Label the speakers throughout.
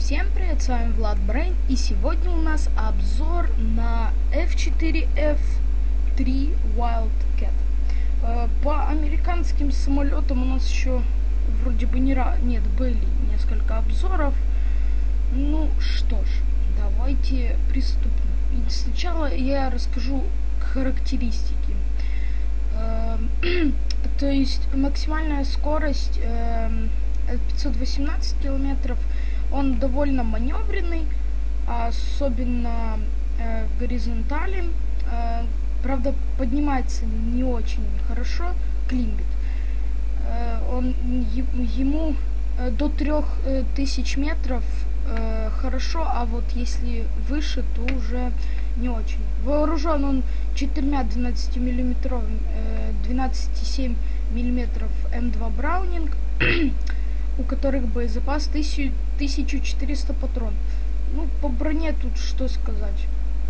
Speaker 1: Всем привет, с вами Влад Брейн, и сегодня у нас обзор на F4F3 Wildcat. По американским самолетам у нас еще вроде бы нет, были несколько обзоров. Ну что ж, давайте приступим. И сначала я расскажу характеристики. То есть максимальная скорость 518 километров. Он довольно маневренный, особенно в горизонтали. Правда, поднимается не очень хорошо, климбит. Ему до 3000 метров хорошо, а вот если выше, то уже не очень. Вооружен он 4 12-миллиметровыми 12,7 мм М2 Браунинг, у которых боезапас 1400 патрон. Ну, по броне тут что сказать.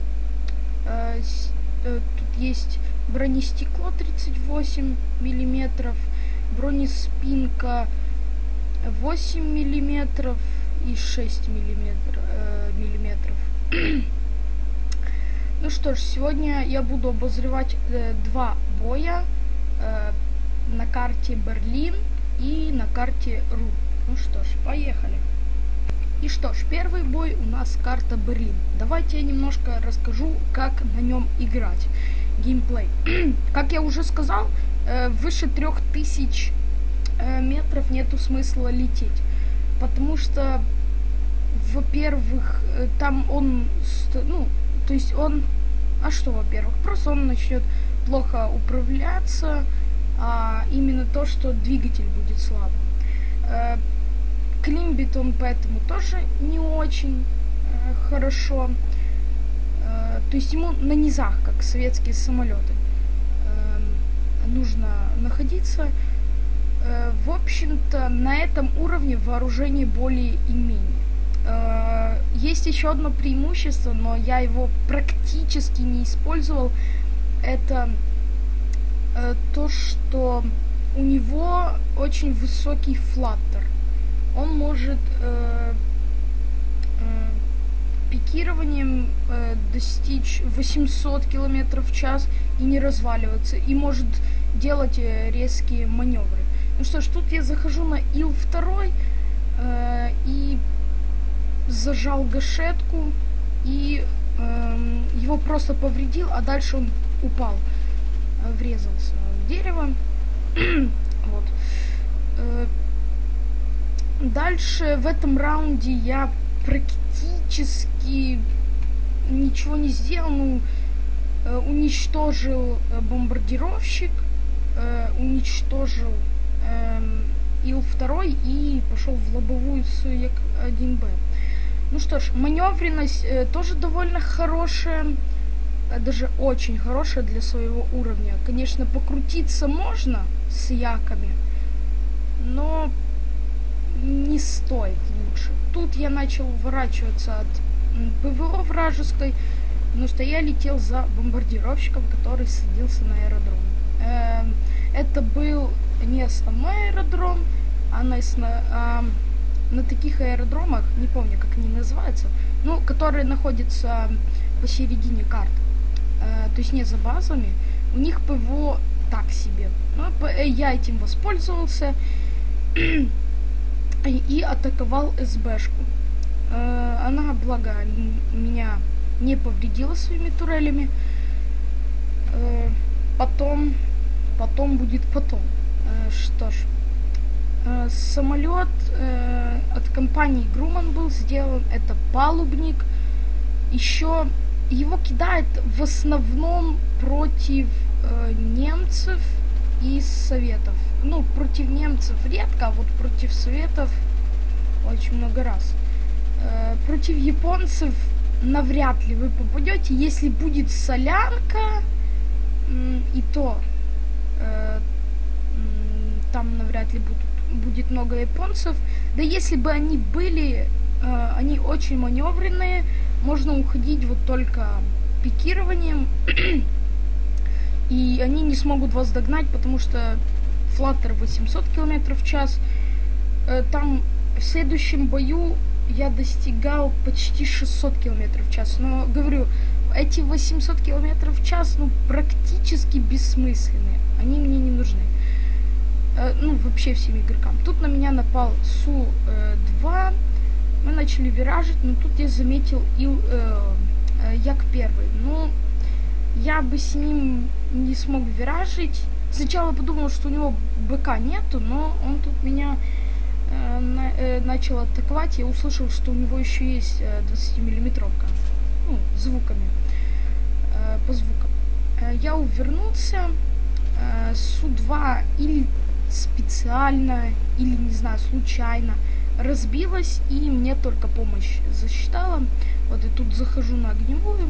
Speaker 1: Тут есть бронестекло 38 миллиметров, бронеспинка 8 миллиметров и 6 миллиметров. Ну что ж, сегодня я буду обозревать два боя на карте Берлин и на карте Ру. Ну что ж, поехали. И что ж, первый бой у нас карта Берлин. Давайте я немножко расскажу, как на нем играть. Геймплей. Как я уже сказал, выше 3000 метров нету смысла лететь. Потому что, во-первых, там он, ну, то есть он, во-первых, просто он начнет плохо управляться, а именно то, что двигатель будет слабым. Климбит он поэтому тоже не очень хорошо. То есть ему на низах, как советские самолеты, нужно находиться. В общем-то, на этом уровне вооружение более и менее. Есть еще одно преимущество, но я его практически не использовал. Это то, что у него очень высокий флаттер. Он может пикированием достичь 800 км в час и не разваливаться, и может делать резкие маневры. Ну что ж, тут я захожу на Ил-2 и зажал гашетку, и его просто повредил, а дальше он упал, врезался в дерево. Вот. Дальше в этом раунде я практически ничего не сделал. Ну, уничтожил бомбардировщик, уничтожил Ил-2 и пошел в лобовую с Як-1Б. Ну что ж, маневренность тоже довольно хорошая, даже очень хорошая для своего уровня. Конечно, покрутиться можно с Яками, но не стоит лучше. Тут я начал уворачиваться от ПВО вражеской, потому что я летел за бомбардировщиком, который садился на аэродром. Это был не основной аэродром, а на таких аэродромах, не помню, как они называются, ну, которые находятся посередине карты, то есть не за базами, у них ПВО так себе. Но я этим воспользовался и атаковал СБшку. Она, благо, меня не повредила своими турелями. Потом будет потом. Что ж, самолет от компании Grumman был сделан. Это палубник. Еще его кидает в основном против немцев и советов. Ну, против немцев редко, а вот против советов очень много раз. Против японцев навряд ли вы попадете. Если будет солянка, и то там навряд ли будет много японцев. Да если бы они были, они очень маневренные, можно уходить вот только пикированием, и они не смогут вас догнать, потому что флаттер 800 км в час. Там в следующем бою я достигал почти 600 км в час. Но, говорю, эти 800 км в час, ну, практически бессмысленные. Они мне не нужны. Ну, вообще всем игрокам. Тут на меня напал Су-2. Мы начали виражить, но тут я заметил Як первый. Ну, я бы с ним не смог виражить. Сначала подумал, что у него БК нету, но он тут меня начал атаковать. Я услышал, что у него еще есть 20-миллиметровка. Ну, звуками. По звукам. Я увернулся. Су-2 или специально, или, не знаю, случайно разбилась, и мне только помощь засчитала. Вот и тут захожу на огневую.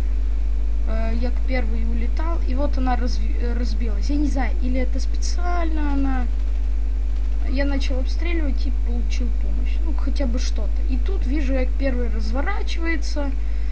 Speaker 1: Як первый улетал, и вот она разбилась. Я не знаю, или это специально она. Я начал обстреливать и получил помощь. Ну, хотя бы что-то. И тут вижу, як первый разворачивается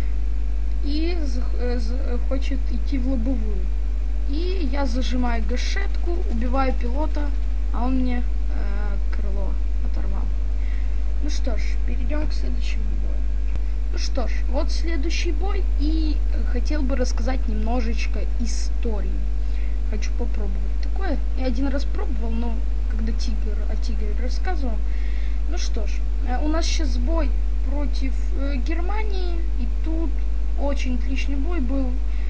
Speaker 1: и хочет идти в лобовую. И я зажимаю гашетку, убиваю пилота, а он мне крыло оторвал. Ну что ж, перейдем к следующему бою. Ну что ж, вот следующий бой, и хотел бы рассказать немножечко истории. Хочу попробовать такое. Я один раз пробовал, но когда Тигр рассказывал. Ну что ж, у нас сейчас бой против Германии, и тут очень отличный бой был.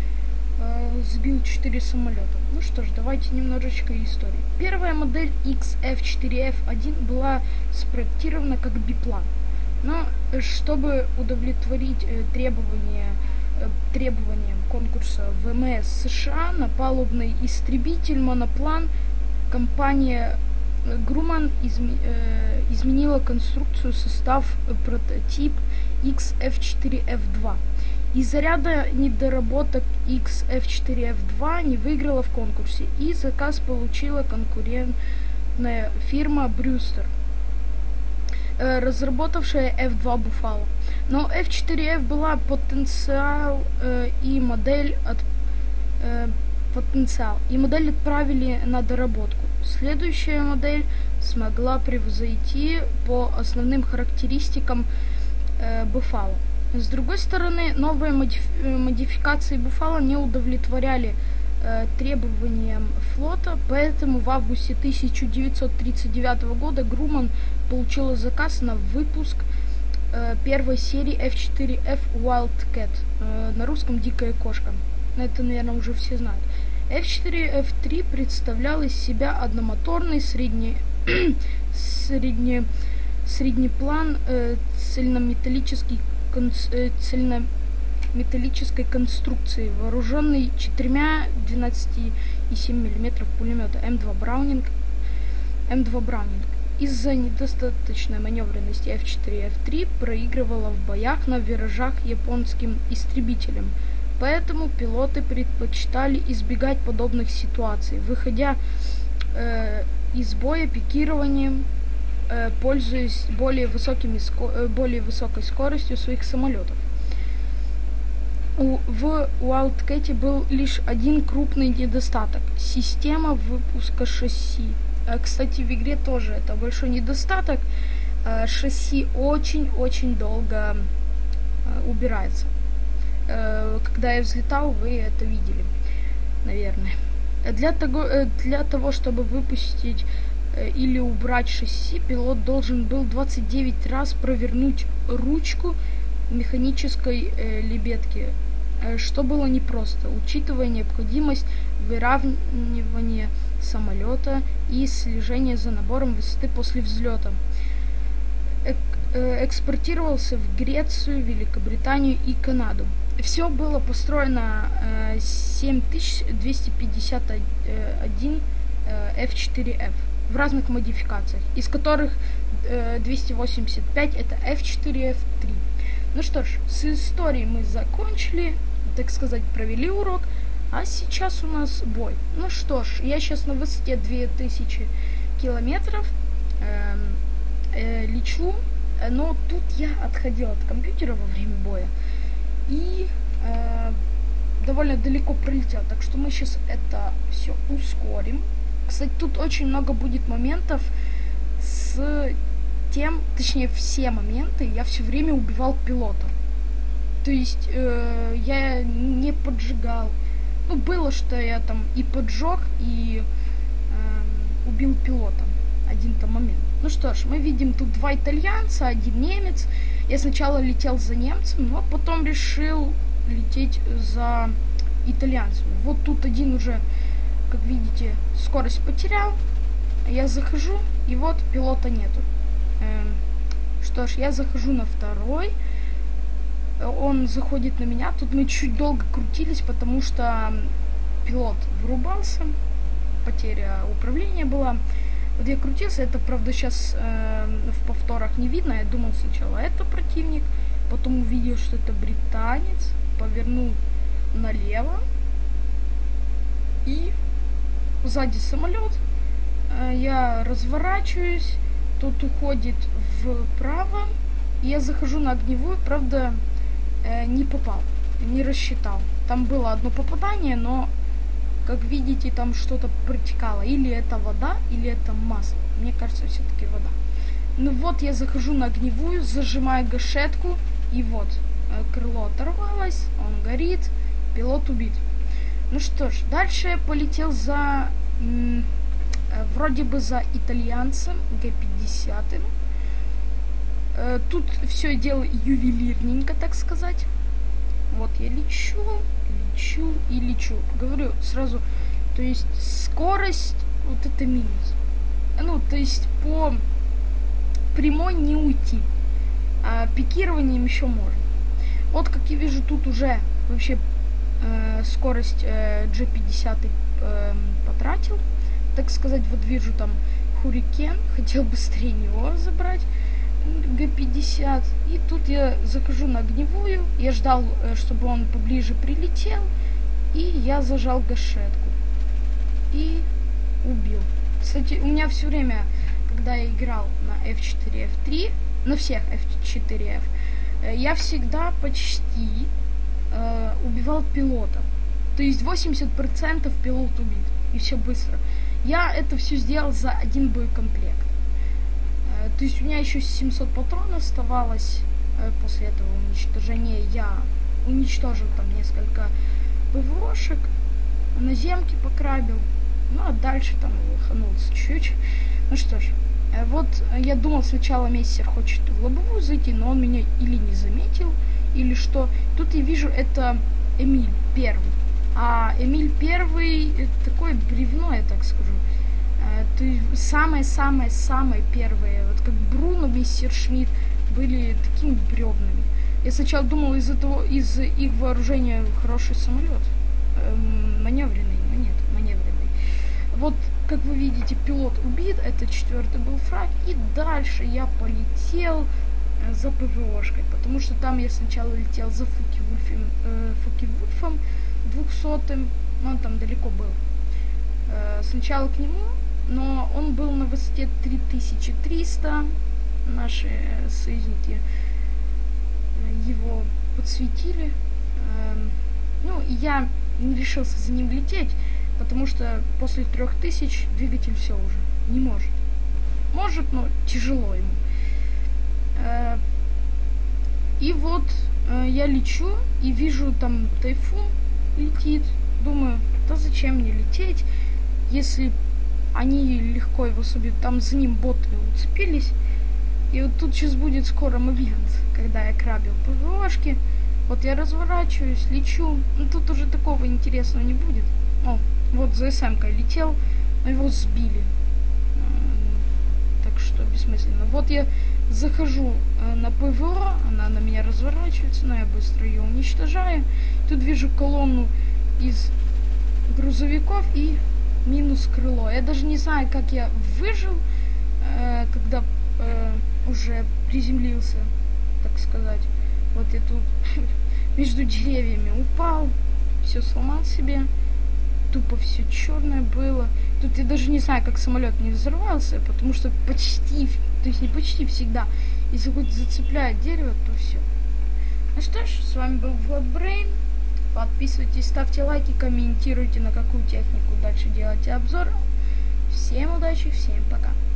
Speaker 1: Сбил 4 самолета. Ну что ж, давайте немножечко истории. Первая модель XF4F1 была спроектирована как биплан. Но чтобы удовлетворить требованиям конкурса ВМС США на палубный истребитель-моноплан, компания Grumman изменила конструкцию, состав, прототип XF4F2. Из-за ряда недоработок XF4F2 не выиграла в конкурсе, и заказ получила конкурентная фирма Brewster, разработавшая F2 Buffalo. Но F4F была потенциал и модель отправили на доработку. Следующая модель смогла превзойти по основным характеристикам Buffalo. С другой стороны, новые модификации Buffalo не удовлетворяли требованиям флота, поэтому в августе 1939 года Grumman получила заказ на выпуск первой серии F4F Wildcat, на русском «Дикая кошка». Это, наверное, уже все знают. F4F3 представлял из себя одномоторный среднеплан цельнометаллической конструкции, вооруженный 4 12,7 мм пулемета М2 Браунинг. Из-за недостаточной маневренности F4F3 проигрывала в боях на виражах японским истребителям, поэтому пилоты предпочитали избегать подобных ситуаций, выходя из боя пикированием, пользуясь более высокой скоростью своих самолетов. В Wildcat был лишь один крупный недостаток – система выпуска шасси. Кстати, в игре тоже это большой недостаток. Шасси очень-очень долго убирается. Когда я взлетал, вы это видели, наверное. Для того, чтобы выпустить или убрать шасси, пилот должен был 29 раз провернуть ручку механической лебедки, что было непросто, учитывая необходимость выравнивания самолета и слежения за набором высоты после взлета. Экспортировался в Грецию, Великобританию и Канаду. Все было построено 7251 F4F в разных модификациях, из которых 285 это F4F3. Ну что ж, с историей мы закончили, так сказать, провели урок, а сейчас у нас бой. Ну что ж, я сейчас на высоте 2000 километров лечу, но тут я отходил от компьютера во время боя и довольно далеко пролетел, так что мы сейчас это все ускорим. Кстати, тут очень много будет моментов с систем, точнее все моменты, я все время убивал пилота. То есть я не поджигал. Ну, было, что я там и поджег, и убил пилота. Один-то момент. Ну что ж, мы видим тут 2 итальянца, 1 немец. Я сначала летел за немцем, но потом решил лететь за итальянцем. Вот тут один уже, как видите, скорость потерял. Я захожу, и вот пилота нету. Что ж, я захожу на второй. Он заходит на меня. Тут мы чуть долго крутились, потому что пилот вырубался. Потеря управления была. Вот я крутился, это, правда, сейчас в повторах не видно. Я думал сначала, это противник. Потом увидел, что это британец. Повернул налево. И сзади самолет. Я разворачиваюсь. Тут уходит вправо. И я захожу на огневую. Правда, не попал. Не рассчитал. Там было одно попадание, но, как видите, там что-то протекало. Или это вода, или это масло. Мне кажется, все-таки вода. Ну вот, я захожу на огневую, зажимаю гашетку. И вот, крыло оторвалось, он горит, пилот убит. Ну что ж, дальше я полетел за, вроде бы за итальянцем, Г-50. Тут все делаю ювелирненько, так сказать. Вот я лечу и лечу. Говорю сразу, то есть скорость, вот это минус. Ну, то есть по прямой не уйти. А пикированием еще можно. Вот, как я вижу, тут уже вообще скорость G50 потратил. Так сказать, вот вижу там Хурикен. Хотел быстрее него забрать. Г-50. И тут я захожу на огневую. Я ждал, чтобы он поближе прилетел. И я зажал гашетку. И убил. Кстати, у меня все время, когда я играл на F4, F3, на всех F4F, я всегда почти убивал пилота. То есть 80% пилот убит. И все быстро. Я это все сделал за 1 боекомплект. То есть у меня еще 700 патронов оставалось. После этого уничтожения я уничтожил там несколько ПВОшек, наземки покрабил. Ну а дальше там лоханулся чуть-чуть. Ну что ж, вот я думал сначала мессер хочет в лобовую зайти, но он меня или не заметил, или что. Тут я вижу, это Эмиль первый. А Эмиль первый такое бревно, я так скажу. То есть самые-самые первые, вот как Бруно, мессершмитт, были такими бревнами. Я сначала думал, из их вооружения хороший самолет. Маневренный, но нет, маневренный. Вот, как вы видите, пилот убит, это 4-й был фраг, и дальше я полетел за ПВОшкой, потому что там я сначала летел за Фокке-Вульфом 200-м, но он там далеко был. Сначала к нему, но он был на высоте 3300, наши союзники его подсветили. Ну, и я не решился за ним лететь, потому что после 3000 двигатель все уже не может. Может, но тяжело ему. И вот я лечу и вижу, там Тайфун летит. Думаю, да зачем мне лететь, если они легко его собьют. Там за ним боты уцепились. И вот тут сейчас будет скоро момент, когда я крабил ПВОшки. Вот я разворачиваюсь, лечу. Ну тут уже такого интересного не будет. О, вот за СМ-кой летел, но его сбили. Так что бессмысленно. Вот я захожу на ПВО, она на меня разворачивается, но я быстро ее уничтожаю. Тут вижу колонну из грузовиков и минус крыло. Я даже не знаю, как я выжил, когда уже приземлился, так сказать. Вот я тут между деревьями упал, все сломал себе. Тупо все черное было. Тут я даже не знаю, как самолет не взорвался, потому что почти, то есть не почти всегда, если хоть зацепляет дерево, то все. Ну что ж, с вами был VladBrain. Подписывайтесь, ставьте лайки, комментируйте, на какую технику дальше делать обзор. Всем удачи, всем пока.